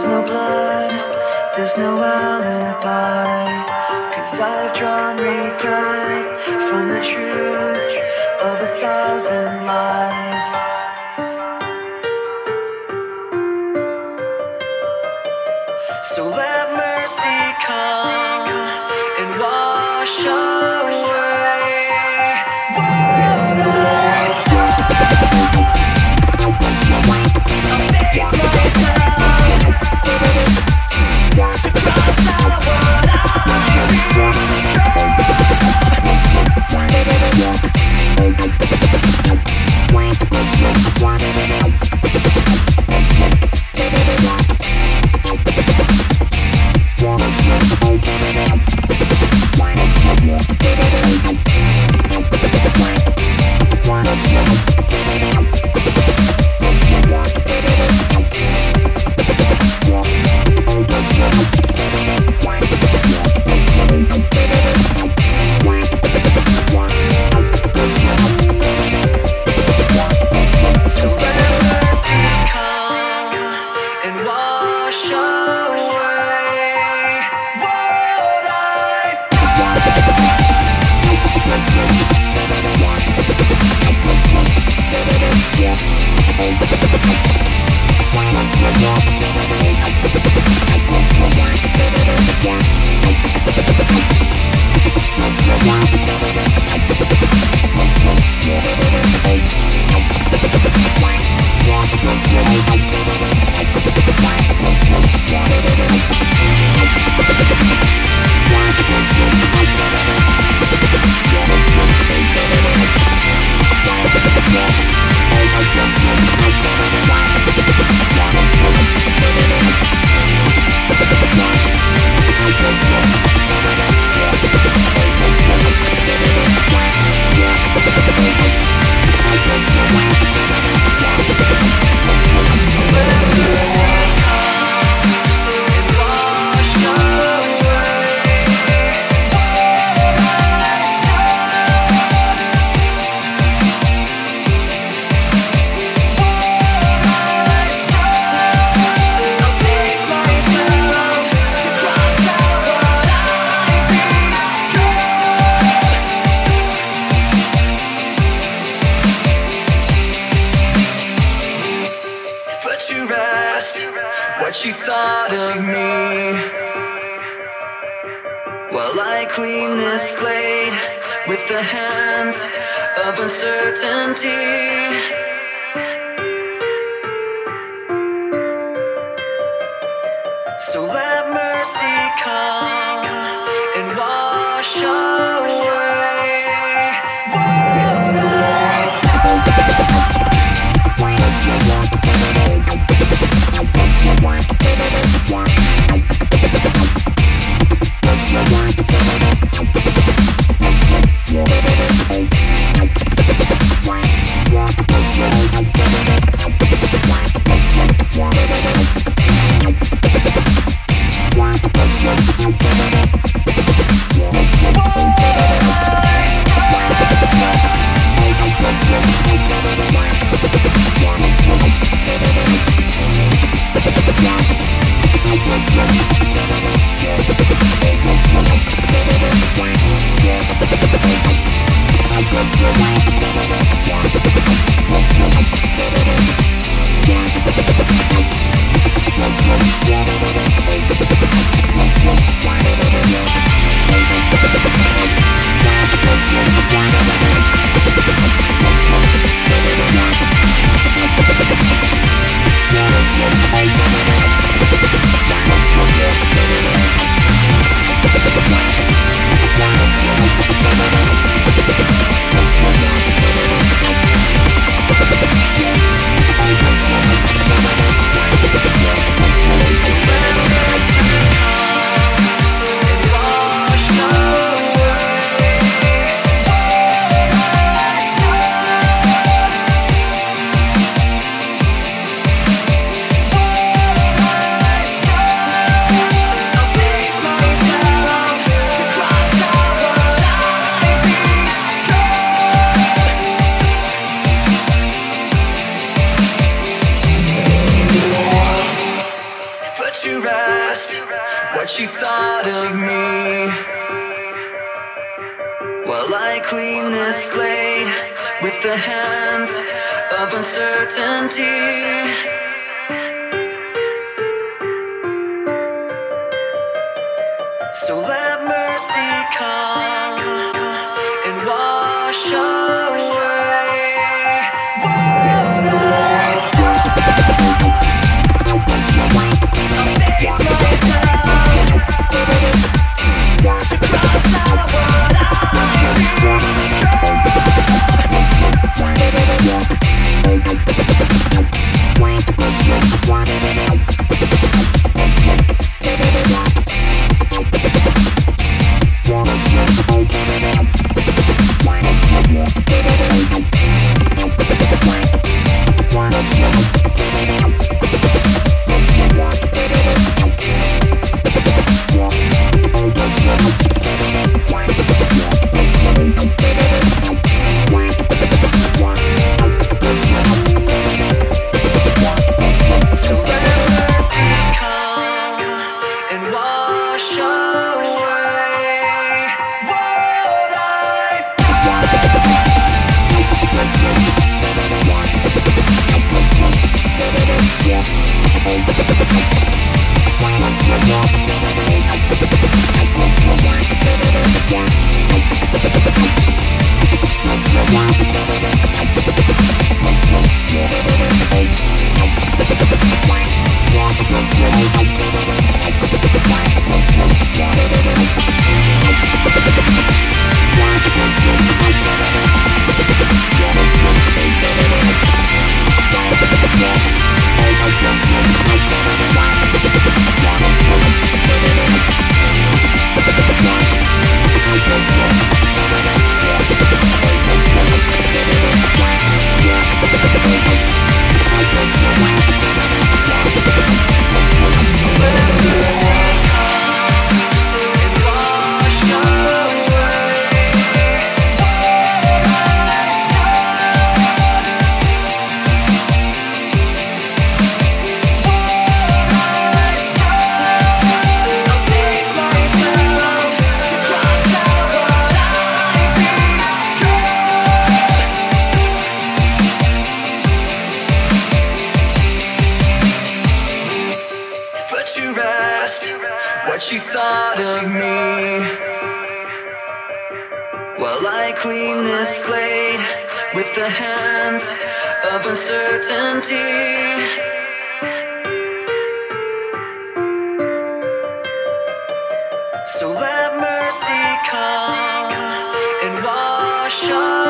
There's no blood, there's no alibi, 'cause I've drawn regret from the truth of 1,000 lies. So let mercy come and wash away what I've done. I'll face myself to cross out what I've what you thought of me. While I clean this slate with the hands of uncertainty. So let mercy come and wash away what I've done. to rest what you thought of me, while I clean this slate with the hands of uncertainty. So let mercy come and wash away what I do. I face myself to cross out what I what you thought of me, while I clean this slate with the hands of uncertainty. So let mercy come and wash us.